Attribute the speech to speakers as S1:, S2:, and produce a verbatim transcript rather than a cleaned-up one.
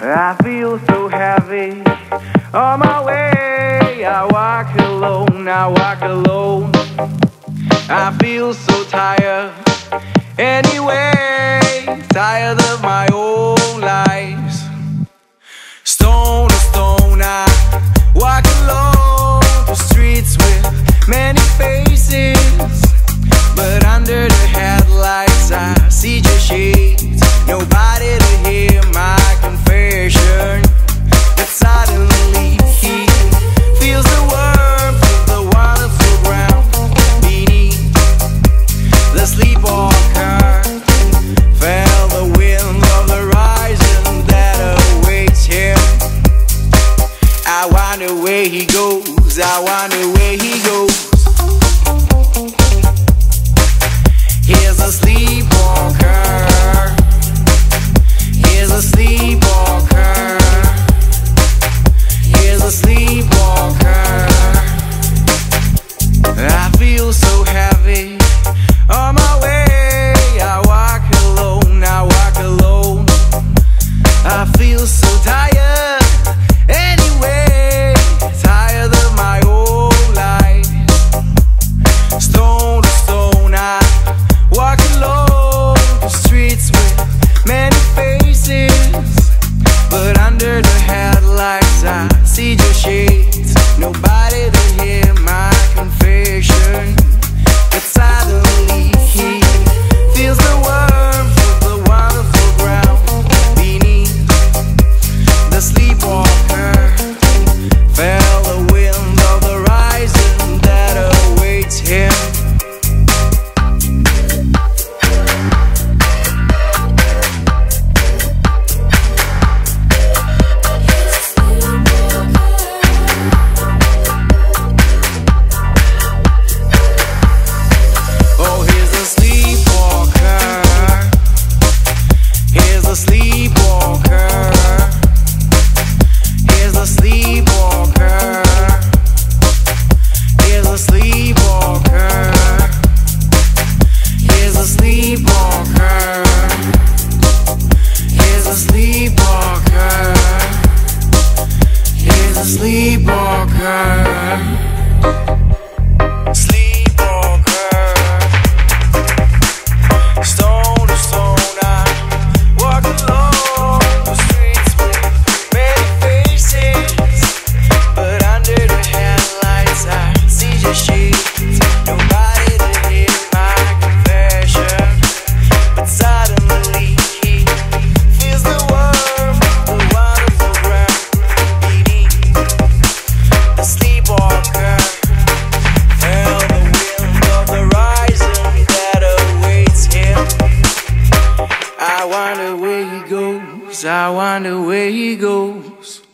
S1: I feel so heavy on my way. I walk alone, I walk alone. I feel so tired anyway, tired of my own lies. Stone to stone, I walk alone, the streets with many faces, but under the headlights I see just shades. Nobody to hear my confession, but suddenly he feels the warmth of the wonderful ground beneath the sleepwalker. Felt the wind of the horizon that awaits him. I wonder where he goes, I wonder where he goes. Here's a sleepwalker. Here's a sleepwalker. Here's a sleepwalker. I feel so heavy on my way. I walk alone, I walk alone. I feel so tired anyway, tired of my own life. Stone to stone, I walk alone, the streets with many faces, but under the headlights I see just shades. Nobody to hear my confession, but suddenly he feels the warmth of the wonderful ground beneath the sleepwalker. Felt the wind of the horizon that awaits him. Oh, here's a sleepwalker. Here's a sleepwalker. Here's a sleepwalker. Here's a sleepwalker. Here's a sleepwalker. Here's a sleepwalker. Here's a sleepwalker. Sleepwalker. Stone to stone, I walk along the streets with many faces, but under the headlights I see just shades. Nobody to hear my confession, but suddenly he feels the warmth of the wonderful ground beneath the sleepwalker. Felt the wind of the horizon that awaits him. I wonder where he goes, I wonder where he goes.